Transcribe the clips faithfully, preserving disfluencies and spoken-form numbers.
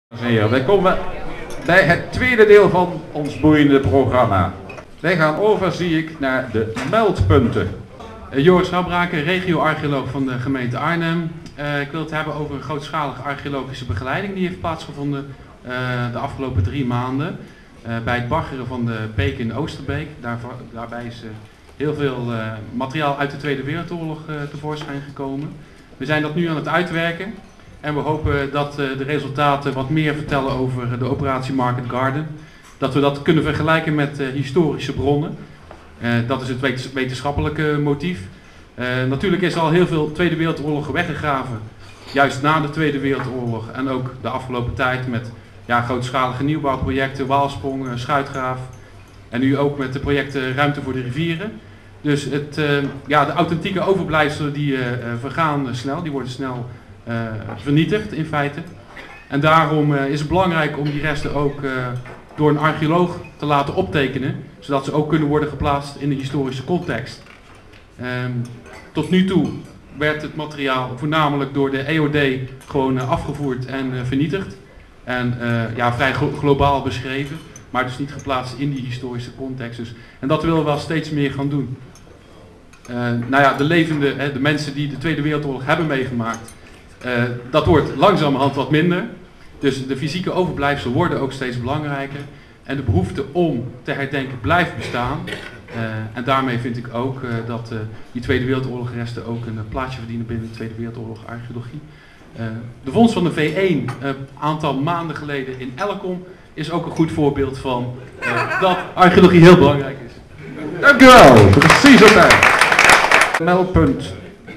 Dames en heren, wij komen bij het tweede deel van ons boeiende programma. Wij gaan over, zie ik, naar de meldpunten. Uh, Joris Rabbraken, regio-archeoloog van de gemeente Arnhem. Uh, ik wil het hebben over een grootschalige archeologische begeleiding die heeft plaatsgevonden uh, de afgelopen drie maanden. Uh, bij het baggeren van de beek in Oosterbeek. Daar, daarbij is uh, heel veel uh, materiaal uit de Tweede Wereldoorlog uh, tevoorschijn gekomen. We zijn dat nu aan het uitwerken. En we hopen dat uh, de resultaten wat meer vertellen over de operatie Market Garden. Dat we dat kunnen vergelijken met uh, historische bronnen. Uh, dat is het wetenschappelijke motief. Uh, natuurlijk is al heel veel Tweede Wereldoorlog weggegraven. Juist na de Tweede Wereldoorlog en ook de afgelopen tijd met ja, grootschalige nieuwbouwprojecten, Waalsprong, uh, Schuitgraaf. En nu ook met de projecten Ruimte voor de Rivieren. Dus het, uh, ja, de authentieke overblijfselen die uh, vergaan uh, snel, die worden snel uh, vernietigd in feite. En daarom uh, is het belangrijk om die resten ook uh, door een archeoloog te laten optekenen, zodat ze ook kunnen worden geplaatst in de historische context. Um, tot nu toe werd het materiaal voornamelijk door de E O D gewoon uh, afgevoerd en uh, vernietigd. En uh, ja, vrij glo globaal beschreven, maar dus niet geplaatst in die historische context. Dus, en dat willen we wel steeds meer gaan doen. Uh, nou ja, de levende, hè, de mensen die de Tweede Wereldoorlog hebben meegemaakt, uh, dat wordt langzamerhand wat minder. Dus de fysieke overblijfselen worden ook steeds belangrijker. En de behoefte om te herdenken blijft bestaan. Uh, en daarmee vind ik ook uh, dat uh, die Tweede Wereldoorlog resten ook een uh, plaatsje verdienen binnen de Tweede Wereldoorlog archeologie. Uh, de vondst van de V één een uh, aantal maanden geleden in Elkom is ook een goed voorbeeld van uh, dat archeologie heel belangrijk is. Dank u wel, precies op tijd. Meldpunt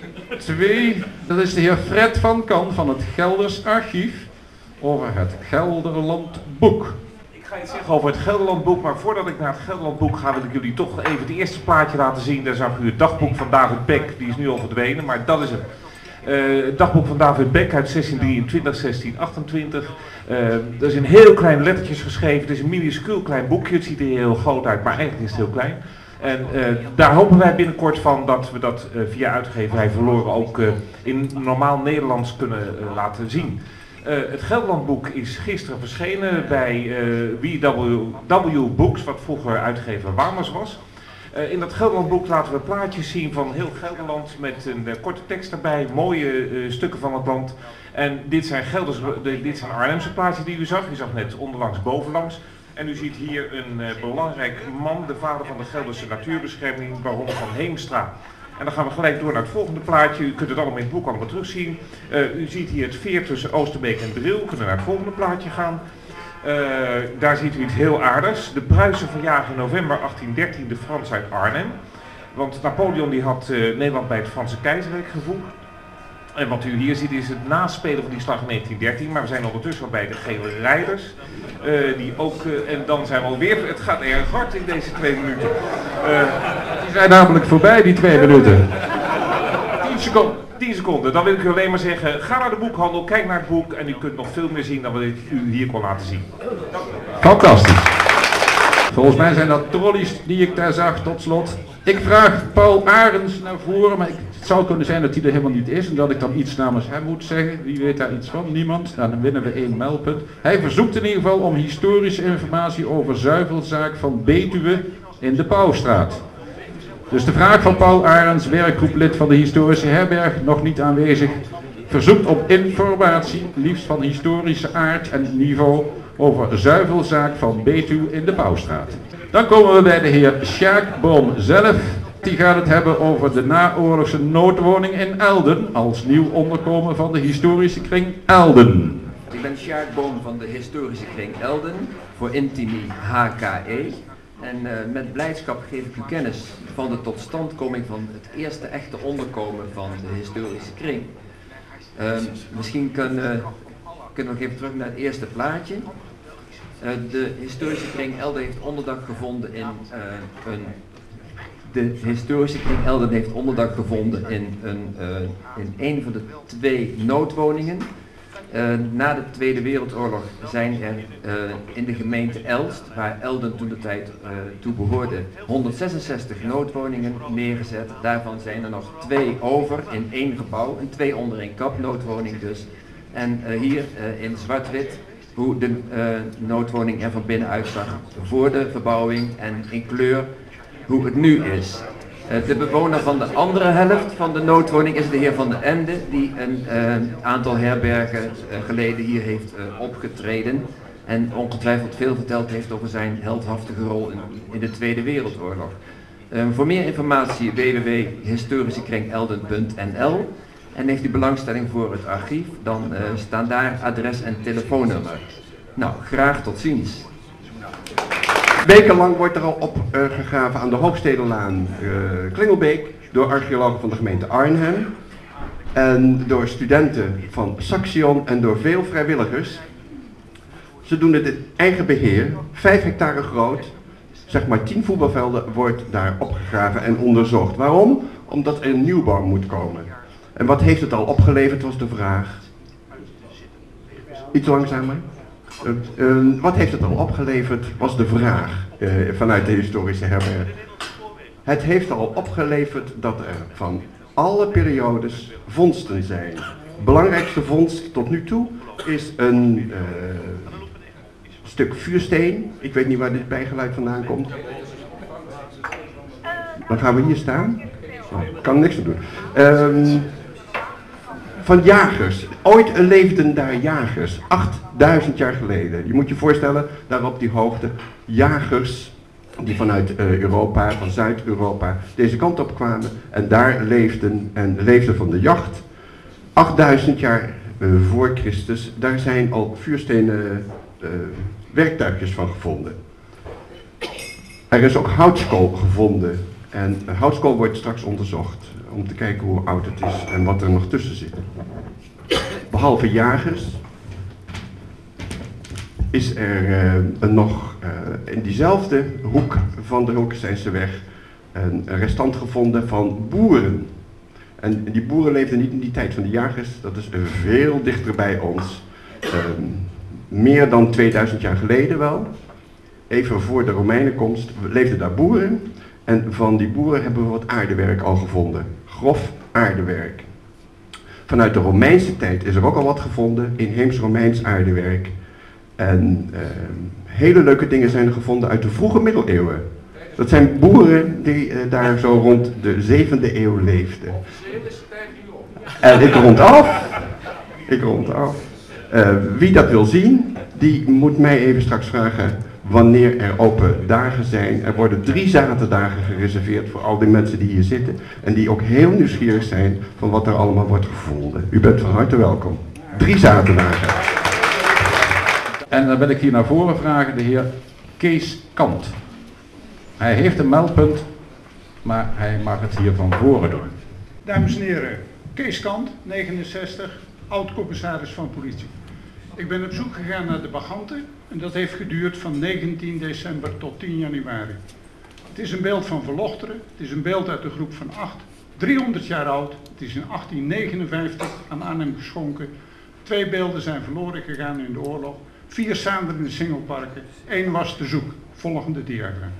twee, dat is de heer Fred van Kan van het Gelders Archief over het Gelderlandboek. Ik ga iets zeggen over het Gelderlandboek, maar voordat ik naar het Gelderlandboek ga, wil ik jullie toch even het eerste plaatje laten zien. Daar zag u het dagboek van David Beck, die is nu al verdwenen, maar dat is het. Uh, het dagboek van David Beck uit zestien drieëntwintig, zestien achtentwintig. Uh, dat is in heel kleine lettertjes geschreven. Het is een minuscuul klein boekje. Het ziet er heel groot uit, maar eigenlijk is het heel klein. En uh, daar hopen wij binnenkort van dat we dat uh, via uitgeverij Verloren ook uh, in normaal Nederlands kunnen uh, laten zien. Uh, het Gelderlandboek is gisteren verschenen bij uh, W W W Books, wat vroeger uitgever Warmers was. Uh, in dat Gelderlandboek laten we plaatjes zien van heel Gelderland met een uh, korte tekst daarbij, mooie uh, stukken van het land. En dit zijn, Gelders, de, dit zijn Arnhemse plaatjes die u zag. U zag net onderlangs, bovenlangs. En u ziet hier een uh, belangrijk man, de vader van de Gelderse natuurbescherming, baron van Heemstra. En dan gaan we gelijk door naar het volgende plaatje. U kunt het allemaal in het boek allemaal terugzien. Uh, u ziet hier het veer tussen Oosterbeek en Driel. We kunnen naar het volgende plaatje gaan. Uh, daar ziet u iets heel aardigs. De Pruisen verjagen in november achttien dertien de Fransen uit Arnhem. Want Napoleon die had uh, Nederland bij het Franse keizerrijk gevoegd. En wat u hier ziet is het naspelen van die slag in negentien dertien. Maar we zijn ondertussen al bij de Gele Rijders. Uh, die ook, uh, en dan zijn we alweer, het gaat erg hard in deze twee minuten. Uh, die zijn namelijk voorbij, die twee minuten. tien seconden. tien seconden, dan wil ik u alleen maar zeggen, ga naar de boekhandel, kijk naar het boek en u kunt nog veel meer zien dan wat ik u hier kon laten zien. Fantastisch. Volgens mij zijn dat trolleys die ik daar zag, tot slot. Ik vraag Paul Arends naar voren, maar het zou kunnen zijn dat hij er helemaal niet is en dat ik dan iets namens hem moet zeggen. Wie weet daar iets van? Niemand? Nou, dan winnen we één meldpunt. Hij verzoekt in ieder geval om historische informatie over zuivelzaak van Betuwe in de Pauwstraat. Dus de vraag van Paul Arends, werkgroeplid van de historische herberg, nog niet aanwezig, verzoekt op informatie, liefst van historische aard en niveau, over zuivelzaak van Betuwe in de Pauwstraat. Dan komen we bij de heer Sjaak Boom zelf. Die gaat het hebben over de naoorlogse noodwoning in Elden, als nieuw onderkomen van de historische kring Elden. Ik ben Sjaak Boom van de historische kring Elden, voor Intimi H K E. En uh, met blijdschap geef ik u kennis van de totstandkoming van het eerste echte onderkomen van de historische kring. Uh, misschien kunnen, kunnen we nog even terug naar het eerste plaatje. Uh, de historische kring Elden heeft onderdak gevonden in uh, een... De historische kring Elden heeft onderdak gevonden in een, uh, in een van de twee noodwoningen. Uh, na de Tweede Wereldoorlog zijn er uh, in de gemeente Elst, waar Elden toen de tijd uh, toe behoorde, honderdzesenzestig noodwoningen neergezet. Daarvan zijn er nog twee over in één gebouw, een twee onder één kap noodwoning dus. En uh, hier uh, in zwart-wit hoe de uh, noodwoning er van binnen uitzag voor de verbouwing en in kleur hoe het nu is. Uh, de bewoner van de andere helft van de noodwoning is de heer Van den Ende, die een uh, aantal herbergen uh, geleden hier heeft uh, opgetreden en ongetwijfeld veel verteld heeft over zijn heldhaftige rol in, in de Tweede Wereldoorlog. Uh, voor meer informatie w w w punt historische kring elden punt n l en heeft u belangstelling voor het archief, dan uh, staan daar adres en telefoonnummer. Nou, graag tot ziens. Wekenlang wordt er al opgegraven uh, aan de Hoogstedenlaan uh, Klingelbeek door archeologen van de gemeente Arnhem en door studenten van Saxion en door veel vrijwilligers. Ze doen het in eigen beheer, vijf hectare groot, zeg maar tien voetbalvelden wordt daar opgegraven en onderzocht. Waarom? Omdat er een nieuwbouw moet komen. En wat heeft het al opgeleverd was de vraag. Iets langzamer. Uh, uh, wat heeft het al opgeleverd was de vraag uh, vanuit de historische herberg. Het heeft al opgeleverd dat er van alle periodes vondsten zijn. De belangrijkste vondst tot nu toe is een uh, stuk vuursteen. Ik weet niet waar dit bijgeluid vandaan komt. Dan gaan we hier staan. Oh, ik kan niks aan doen. Um, van jagers. Ooit leefden daar jagers. achtduizend jaar geleden. Je moet je voorstellen, daar op die hoogte, jagers die vanuit uh, Europa, van Zuid-Europa, deze kant op kwamen en daar leefden en leefden van de jacht. achtduizend jaar uh, voor Christus, daar zijn al vuurstenen uh, werktuigjes van gevonden. Er is ook houtskool gevonden en uh, houtskool wordt straks onderzocht om te kijken hoe oud het is en wat er nog tussen zit. Behalve jagers is er uh, nog uh, in diezelfde hoek van de Hulkesteinse weg een restant gevonden van boeren. En die boeren leefden niet in die tijd van de jagers, dat is uh, veel dichter bij ons. Uh, meer dan tweeduizend jaar geleden wel, even voor de Romeinenkomst, leefden daar boeren. En van die boeren hebben we wat aardewerk al gevonden. Grof aardewerk. Vanuit de Romeinse tijd is er ook al wat gevonden, inheems Romeins aardewerk. En uh, hele leuke dingen zijn er gevonden uit de vroege middeleeuwen. Dat zijn boeren die uh, daar zo rond de zevende eeuw leefden. En ik rond af. Ik rond af. Uh, wie dat wil zien, die moet mij even straks vragen wanneer er open dagen zijn. Er worden drie zaterdagen gereserveerd voor al die mensen die hier zitten en die ook heel nieuwsgierig zijn van wat er allemaal wordt gevonden. U bent van harte welkom. Drie zaterdagen. En dan wil ik hier naar voren vragen de heer Kees Kant. Hij heeft een meldpunt, maar hij mag het hier van voren doen. Dames en heren, Kees Kant, negenenzestig, oud-commissaris van politie. Ik ben op zoek gegaan naar de baganten en dat heeft geduurd van negentien december tot tien januari. Het is een beeld van Verlochteren, het is een beeld uit de groep van acht, driehonderd jaar oud. Het is in achttien negenenvijftig aan Arnhem geschonken. Twee beelden zijn verloren gegaan in de oorlog. Vier staan er in de singelparken, één was te zoek. Volgende diagram.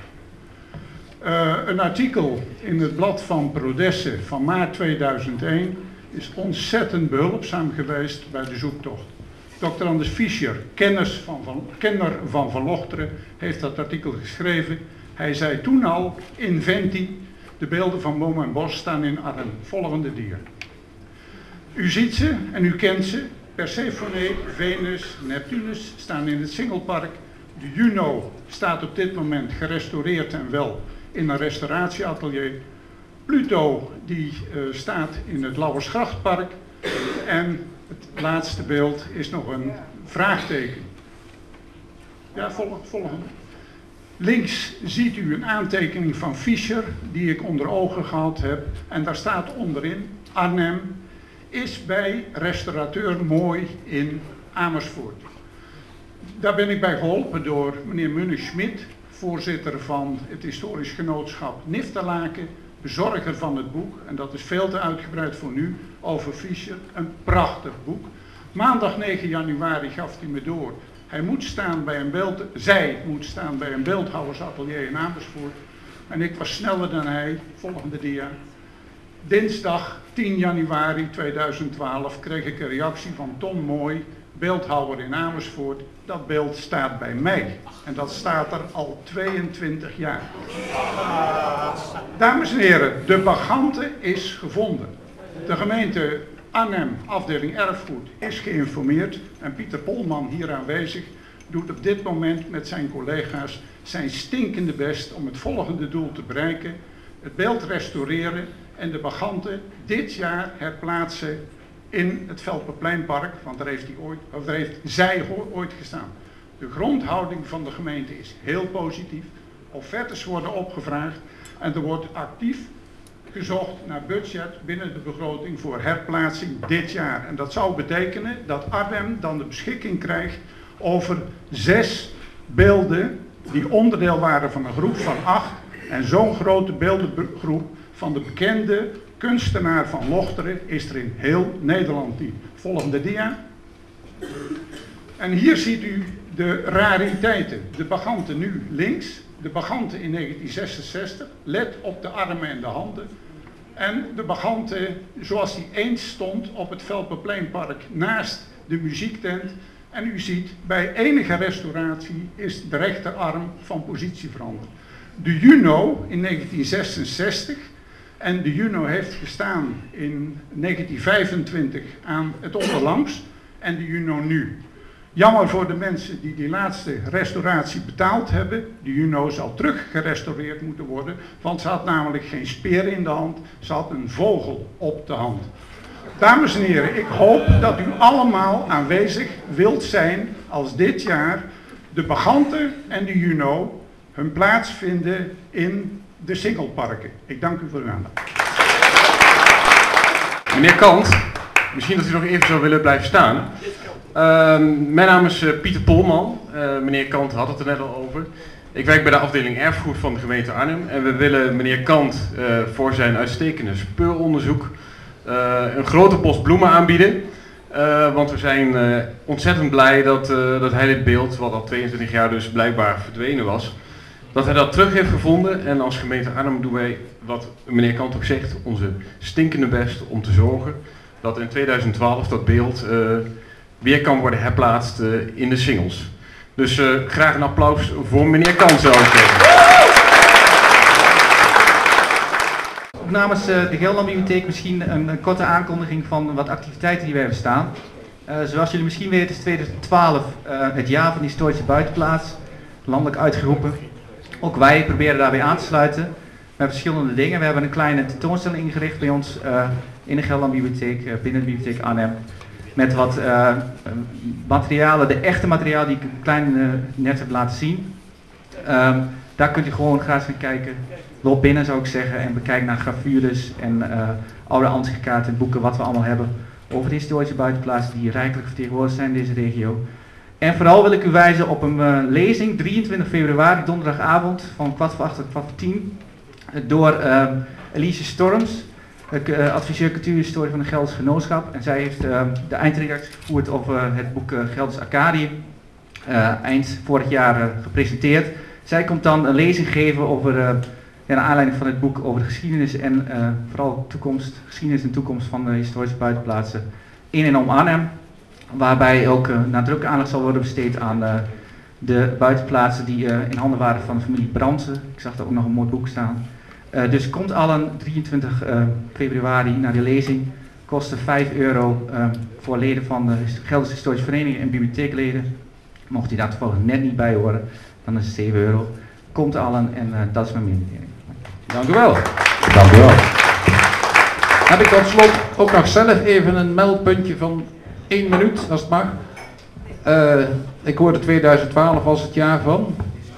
Uh, een artikel in het blad van Prodesse van maart tweeduizend één is ontzettend behulpzaam geweest bij de zoektocht. dokter Anders Fischer, kennis van, van, kenner van Verlochteren, heeft dat artikel geschreven. Hij zei toen al, inventi, de beelden van boom en bos staan in Arnhem. Volgende dia. U ziet ze en u kent ze. Persephone, Venus, Neptunus staan in het Singelpark. De Juno staat op dit moment gerestaureerd en wel in een restauratieatelier. Pluto die uh, staat in het Lauwersgrachtpark. En het laatste beeld is nog een vraagteken. Ja, volg, volgende. Links ziet u een aantekening van Fischer die ik onder ogen gehad heb. En daar staat onderin, Arnhem is bij restaurateur Mooi in Amersfoort. Daar ben ik bij geholpen door meneer Munne-Schmidt, voorzitter van het historisch genootschap Nifterlaken, bezorger van het boek, en dat is veel te uitgebreid voor nu, over Fischer. Een prachtig boek. Maandag negen januari gaf hij me door. Hij moet staan bij een beeld, zij moet staan bij een beeldhouwersatelier in Amersfoort. En ik was sneller dan hij. Volgende dia. Dinsdag tien januari tweeduizend twaalf kreeg ik een reactie van Ton Mooi, beeldhouwer in Amersfoort. dat beeld staat bij mij. En dat staat er al tweeëntwintig jaar. Dames en heren, de Bacchante is gevonden. De gemeente Arnhem, afdeling erfgoed, is geïnformeerd. En Pieter Polman, hier aanwezig, doet op dit moment met zijn collega's zijn stinkende best om het volgende doel te bereiken. Het beeld restaureren en de Bacchante dit jaar herplaatsen in het Velperpleinpark, want daar heeft, hij ooit, of daar heeft zij ooit gestaan. De grondhouding van de gemeente is heel positief. Offertes worden opgevraagd en er wordt actief gezocht naar budget binnen de begroting voor herplaatsing dit jaar. En dat zou betekenen dat Arnhem dan de beschikking krijgt over zes beelden die onderdeel waren van een groep van acht. En zo'n grote beeldengroep van de bekende kunstenaar van Lochteren is er in heel Nederland niet. Volgende dia. En hier ziet u de rariteiten. De Bacchante nu links, de Bacchante in negentien zesenzestig, let op de armen en de handen. En de Bacchante zoals die eens stond op het Velperpleinpark naast de muziektent. En u ziet, bij enige restauratie is de rechterarm van positie veranderd. De Juno in negentien zesenzestig en de Juno heeft gestaan in negentien vijfentwintig aan het onderlangs en de Juno nu. Jammer voor de mensen die die laatste restauratie betaald hebben. De Juno zal terug gerestaureerd moeten worden, want ze had namelijk geen speer in de hand, ze had een vogel op de hand. Dames en heren, ik hoop dat u allemaal aanwezig wilt zijn als dit jaar de Bacchante en de Juno hun plaats vinden in de Singelparken. Ik dank u voor uw aandacht. Meneer Kant, misschien dat u nog even zou willen blijven staan. Uh, mijn naam is uh, Pieter Polman. Uh, meneer Kant had het er net al over. Ik werk bij de afdeling erfgoed van de gemeente Arnhem. En we willen meneer Kant uh, voor zijn uitstekende speuronderzoek uh, een grote bos bloemen aanbieden. Uh, want we zijn uh, ontzettend blij dat, uh, dat hij dit beeld, wat al tweeëntwintig jaar dus blijkbaar verdwenen was, dat hij dat terug heeft gevonden. En als gemeente Arnhem doen wij, wat meneer Kant ook zegt, onze stinkende best om te zorgen dat in tweeduizend twaalf dat beeld uh, weer kan worden herplaatst uh, in de singels. Dus uh, graag een applaus voor meneer Kant, zou ik zeggen. Ook namens uh, de Gelderlandbibliotheek misschien een, een korte aankondiging van wat activiteiten die wij hebben staan. Uh, zoals jullie misschien weten is tweeduizend twaalf uh, het jaar van de historische buitenplaats, landelijk uitgeroepen. Ook wij proberen daarbij aan te sluiten met verschillende dingen. We hebben een kleine tentoonstelling ingericht bij ons uh, in de Gelderlandbibliotheek, uh, binnen de bibliotheek Arnhem. Met wat uh, materialen, de echte materialen die ik een klein uh, net heb laten zien. Um, daar kunt u gewoon graag gaan kijken. Loop binnen zou ik zeggen en bekijk naar gravures en uh, oude ansichtkaarten en boeken wat we allemaal hebben over de historische buitenplaatsen die rijkelijk vertegenwoordigd zijn in deze regio. En vooral wil ik u wijzen op een uh, lezing drieëntwintig februari, donderdagavond van kwart voor acht tot kwart voor tien door uh, Elise Storms, uh, adviseur cultuurhistorie van de Gelders Genootschap. En zij heeft uh, de eindredactie gevoerd over het boek uh, Gelders Arcadië, uh, eind vorig jaar uh, gepresenteerd. Zij komt dan een lezing geven over, uh, ja, naar aanleiding van het boek over de geschiedenis en uh, vooral toekomst, geschiedenis en toekomst van de historische buitenplaatsen in en om Arnhem. Waarbij ook uh, nadrukkelijk aandacht zal worden besteed aan uh, de buitenplaatsen die uh, in handen waren van de familie Brandsen. Ik zag daar ook nog een mooi boek staan. Uh, dus komt allen drieëntwintig februari naar de lezing. Kostte vijf euro uh, voor leden van de Gelderse Historische Vereniging en bibliotheekleden. Mocht u daar toevallig net niet bij horen, dan is het zeven euro. Komt allen en uh, dat is mijn mededeling. Dank u wel. Dank u wel. Heb ik tot slot ook nog zelf even een meldpuntje van één minuut, als het mag. Uh, ik hoorde tweeduizend twaalf als het jaar van.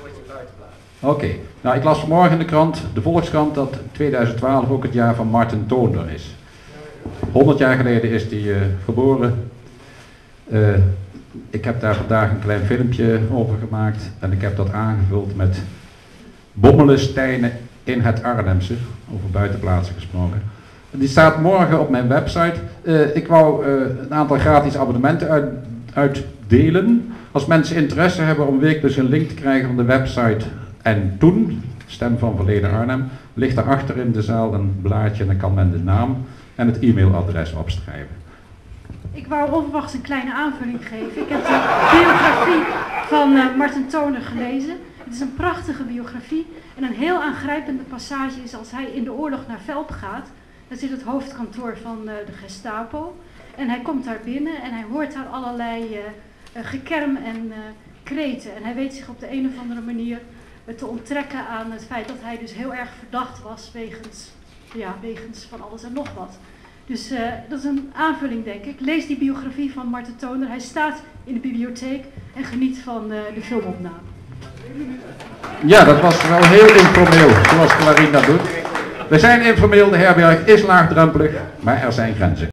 Oké, okay. Nou ik las vanmorgen in de krant, de Volkskrant, dat tweeduizend twaalf ook het jaar van Marten Toonder is. honderd jaar geleden is hij uh, geboren. Uh, ik heb daar vandaag een klein filmpje over gemaakt en ik heb dat aangevuld met Bommelensteinen in het Arnhemse, over buitenplaatsen gesproken. Die staat morgen op mijn website. Uh, ik wou uh, een aantal gratis abonnementen uit, uitdelen. Als mensen interesse hebben om wekelijks een link te krijgen van de website en toen, Stem van Verleden Arnhem, ligt daarachter in de zaal een blaadje en dan kan men de naam en het e-mailadres opschrijven. Ik wou onverwachts een kleine aanvulling geven. Ik heb de biografie van uh, Marten Toner gelezen. Het is een prachtige biografie en een heel aangrijpende passage is als hij in de oorlog naar Velp gaat. Daar zit het hoofdkantoor van uh, de Gestapo en hij komt daar binnen en hij hoort daar allerlei uh, uh, gekerm en uh, kreten. En hij weet zich op de een of andere manier uh, te onttrekken aan het feit dat hij dus heel erg verdacht was wegens, ja, wegens van alles en nog wat. Dus uh, dat is een aanvulling, denk ik. Lees die biografie van Marten Toner. Hij staat in de bibliotheek en geniet van uh, de filmopname. Ja, dat was wel heel informeel, zoals Clarine dat doet. We zijn informeel, de herberg is laagdrempelig, maar er zijn grenzen.